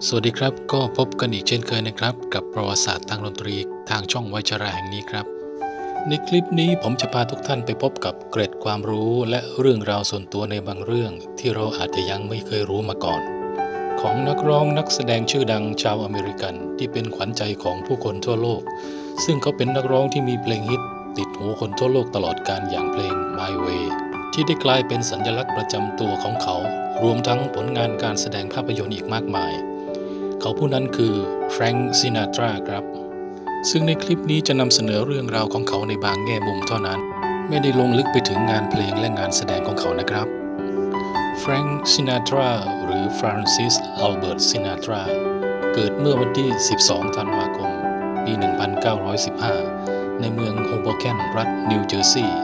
สวัสดีครับก็พบกันอีกเช่นเคยนะครับกับประวัติศาสตร์ทางดนตรีทางช่องวัยชราแห่งนี้ครับในคลิปนี้ผมจะพาทุกท่านไปพบกับเกร็ดความรู้และเรื่องราวส่วนตัวในบางเรื่องที่เราอาจจะยังไม่เคยรู้มาก่อนของนักร้องนักแสดงชื่อดังชาวอเมริกันที่เป็นขวัญใจของผู้คนทั่วโลกซึ่งเขาเป็นนักร้องที่มีเพลงฮิตติดหูคนทั่วโลกตลอดกาลอย่างเพลง My Way ที่ได้กลายเป็นสัญลักษณ์ประจำตัวของเขารวมทั้งผลงานการแสดงภาพยนตร์อีกมากมายเขาผู้นั้นคือแฟรงค์ซินาตราครับซึ่งในคลิปนี้จะนำเสนอเรื่องราวของเขาในบางแง่มุมเท่านั้นไม่ได้ลงลึกไปถึงงานเพลงและงานแสดงของเขานะครับแฟรงค์ซินาตราหรือฟรานซิสอัลเบิร์ตซินาตราเกิดเมื่อวันที่ 12 ธันวาคม ปี 1915 ในเมืองโฮโบแคนรัฐนิวเจอร์ซีย์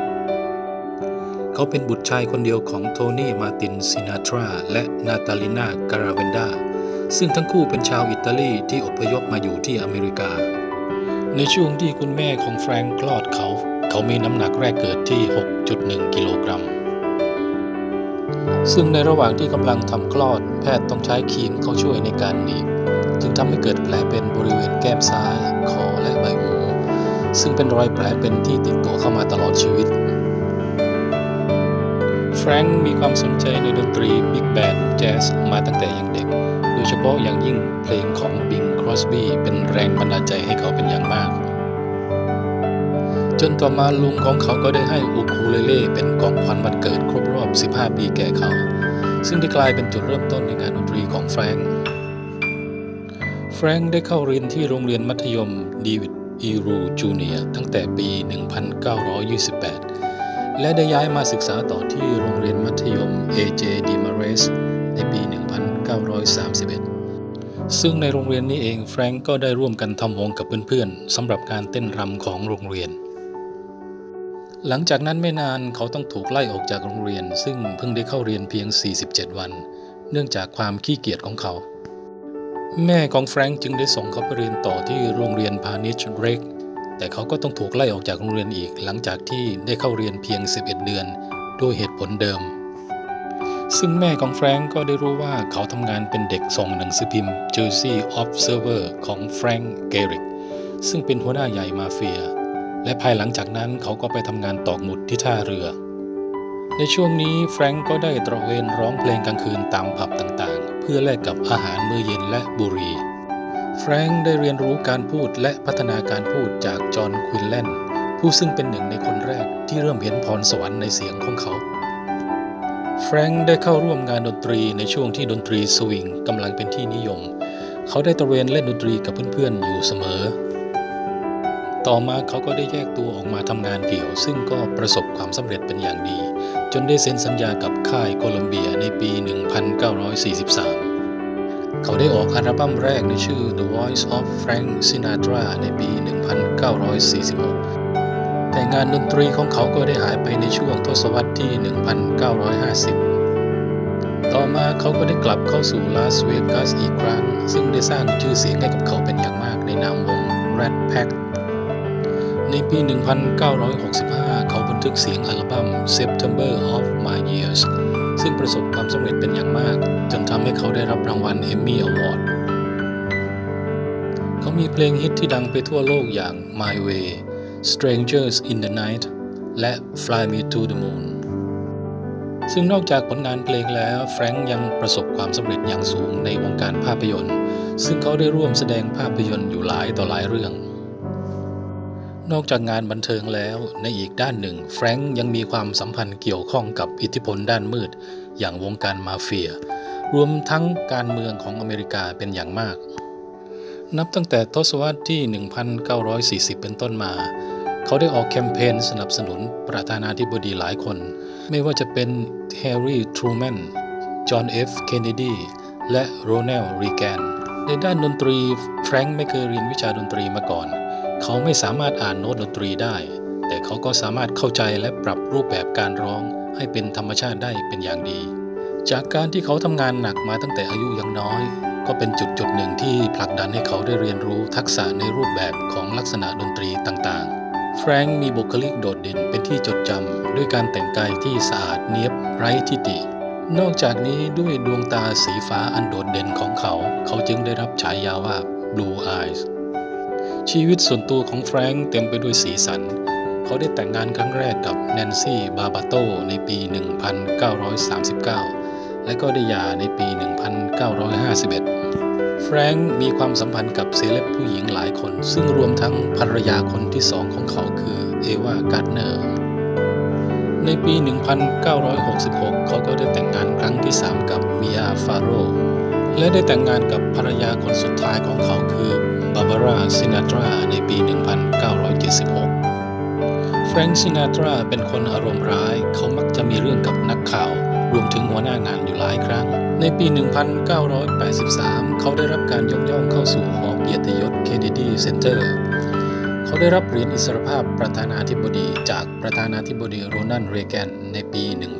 เขาเป็นบุตรชายคนเดียวของโทนี่มาตินซินาตราและนาตาลินาการาเวนดาซึ่งทั้งคู่เป็นชาวอิตาลีที่อพยพมาอยู่ที่อเมริกาในช่วงที่คุณแม่ของแฟรงค์คลอดเขามีน้ำหนักแรกเกิดที่ 6.1 กิโลกรัมซึ่งในระหว่างที่กำลังทำคลอดแพทย์ต้องใช้ครีมเข้าช่วยในการหนีบจึงทำให้เกิดแผลเป็นบริเวณแก้มซ้ายคอและใบหูซึ่งเป็นรอยแผลเป็นที่ติดตัวเข้ามาตลอดชีวิตแฟรงค์มีความสนใจในดนตรีบิ๊กแบนด์แจ๊สมาตั้งแต่ยังเด็กโดยเฉพาะอย่างยิ่งเพลงของบิง ครอสบีเป็นแรงบันดาลใจให้เขาเป็นอย่างมากจนต่อมาลุงของเขาก็ได้ให้อูคูเลเล่เป็นของขวัญวันเกิดครบรอบ 15 ปีแก่เขาซึ่งได้กลายเป็นจุดเริ่มต้นในงานดนตรีของแฟรงค์ได้เข้าเรียนที่โรงเรียนมัธยมดีวิดอีรูจูเนียร์ตั้งแต่ปี 1928 และได้ย้ายมาศึกษาต่อที่โรงเรียนมัธยม A.J. DeMarais ในปี 1931 ซึ่งในโรงเรียนนี้เองแฟรงค์ก็ได้ร่วมกันทำวงกับเพื่อนๆสำหรับการเต้นรำของโรงเรียนหลังจากนั้นไม่นานเขาต้องถูกไล่ออกจากโรงเรียนซึ่งเพิ่งได้เข้าเรียนเพียง 47 วันเนื่องจากความขี้เกียจของเขาแม่ของแฟรงค์จึงได้ส่งเขาไปเรียนต่อที่โรงเรียนพาณิชย์เรกแต่เขาก็ต้องถูกไล่ออกจากโรงเรียนอีกหลังจากที่ได้เข้าเรียนเพียง 11 เดือนด้วยเหตุผลเดิมซึ่งแม่ของแฟรงค์ก็ได้รู้ว่าเขาทำงานเป็นเด็กส่งหนังสือพิมพ์ Jersey Observer ของแฟรงค์เกริกซึ่งเป็นหัวหน้าใหญ่มาเฟียและภายหลังจากนั้นเขาก็ไปทำงานตอกหมุดที่ท่าเรือในช่วงนี้แฟรงค์ก็ได้ตระเวนร้องเพลงกลางคืนตามผับต่างๆเพื่อแลกกับอาหารมื้อเย็นและบุหรี่แฟรงค์ได้เรียนรู้การพูดและพัฒนาการพูดจากจอห์น ควินแลนผู้ซึ่งเป็นหนึ่งในคนแรกที่เริ่มเห็นพรสวรรค์ในเสียงของเขาแฟรงค์ได้เข้าร่วมงานดนตรีในช่วงที่ดนตรีสวิงกำลังเป็นที่นิยมเขาได้ตระเวนเล่นดนตรีกับเพื่อนๆอยู่เสมอต่อมาเขาก็ได้แยกตัวออกมาทำงานเดี่ยวซึ่งก็ประสบความสำเร็จเป็นอย่างดีจนได้เซ็นสัญญากับค่ายโคลัมเบียในปี 1943 เขาได้ออกอัลบั้มแรกในชื่อ The Voice of Frank Sinatra ในปี 1946 แต่งานดนตรีของเขาก็ได้หายไปในช่วงทศวรรษที่ 1950 ต่อมาเขาก็ได้กลับเข้าสู่ลาสเวกัสอีกครั้งซึ่งได้สร้างชื่อเสียงให้กับเขาเป็นอย่างมากในนามวง Rat Pack ในปี 1965 เขาบันทึกเสียงอัลบั้ม September of My Years ซึ่งประสบความสำเร็จเป็นอย่างมากจนทำให้เขาได้รับรางวัล Emmy Award เขามีเพลงฮิตที่ดังไปทั่วโลกอย่าง My Way Strangers in the Night และ Fly Me to the Moon ซึ่งนอกจากผลงานเพลงแล้วแฟรงค์ยังประสบความสำเร็จอย่างสูงในวงการภาพยนตร์ซึ่งเขาได้ร่วมแสดงภาพยนตร์อยู่หลายต่อหลายเรื่องนอกจากงานบันเทิงแล้วในอีกด้านหนึ่งแฟรงค์ยังมีความสัมพันธ์เกี่ยวข้องกับอิทธิพลด้านมืดอย่างวงการมาเฟียรวมทั้งการเมืองของอเมริกาเป็นอย่างมากนับตั้งแต่ทศวรรษที่ 1940 เป็นต้นมาเขาได้ออกแคมเปญสนับสนุนประธานาธิบดีหลายคนไม่ว่าจะเป็นแฮร์รี่ ทรูแมน จอห์น เอฟ เคนเนดีและโรนัลด์ รีแกนในด้านดนตรีแฟรงค์ไม่เคยเรียนวิชาดนตรีมาก่อนเขาไม่สามารถอ่านโน้ตดนตรีได้แต่เขาก็สามารถเข้าใจและปรับรูปแบบการร้องให้เป็นธรรมชาติได้เป็นอย่างดีจากการที่เขาทำงานหนักมาตั้งแต่อายุยังน้อยก็เป็นจุดหนึ่งที่ผลักดันให้เขาได้เรียนรู้ทักษะในรูปแบบของลักษณะดนตรีต่างๆแฟรงค์มีบุคลิกโดดเด่นเป็นที่จดจำด้วยการแต่งกายที่สะอาดเนียบไร้ทิฏฐินอกจากนี้ด้วยดวงตาสีฟ้าอันโดดเด่นของเขาจึงได้รับฉายาว่า Blue Eyes ชีวิตส่วนตัวของแฟรงค์เต็มไปด้วยสีสันเขาได้แต่งงานครั้งแรกกับแนนซี่ บาบาโตในปี 1939 และก็ได้หย่าในปี 1951 แฟรงค์มีความสัมพันธ์กับเซเลบผู้หญิงหลายคนซึ่งรวมทั้งภรรยาคนที่สองของเขาคือเอวา การ์ดเนอร์ในปี 1966 เขาก็ได้แต่งงานครั้งที่ 3 กับมิอา ฟาโรและได้แต่งงานกับภรรยาคนสุดท้ายของเขาคือบาบาร่า ซินาตราในปี 1976 แฟรงค์ ซินาตราเป็นคนอารมณ์ร้ายเขามักจะมีเรื่องกับนักข่าวรวมถึงหัวหน้างานอยู่หลายครั้งในปี 1983 เขาได้รับการยกย่องเข้าสู่หอเกียรติยศ เคนเนดีเซ็นเตอร์เขาได้รับเหรียญอิสรภาพประธานาธิบดีจากประธานาธิบดีโรนัลด์ เรแกนในปี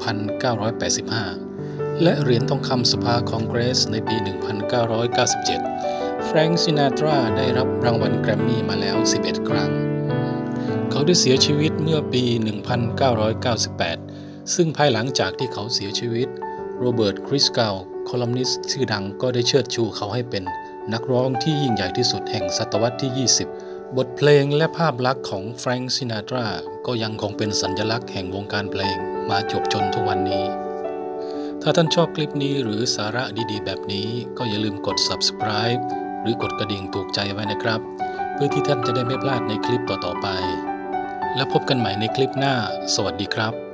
1985 และเหรียญทองคำสภาคองเกรสในปี 1997 แฟรงค์ ซินาตราได้รับรางวัลแกรมมี่มาแล้ว 11 ครั้งเขาได้เสียชีวิตเมื่อปี 1998 ซึ่งภายหลังจากที่เขาเสียชีวิตโรเบิร์ต คริสกาวคอลัมนิสต์ชื่อดังก็ได้เชิดชูเขาให้เป็นนักร้องที่ยิ่งใหญ่ที่สุดแห่งศตวรรษที่ 20 บทเพลงและภาพลักษณ์ของแฟรงค์ ซินาตราก็ยังคงเป็นสัญลักษณ์แห่งวงการเพลงมาจวบจนทุกวันนี้ถ้าท่านชอบคลิปนี้หรือสาระดีๆแบบนี้ก็อย่าลืมกด Subscribe หรือกดกระดิ่งถูกใจไว้นะครับเพื่อที่ท่านจะได้ไม่พลาดในคลิปต่อๆไปและพบกันใหม่ในคลิปหน้าสวัสดีครับ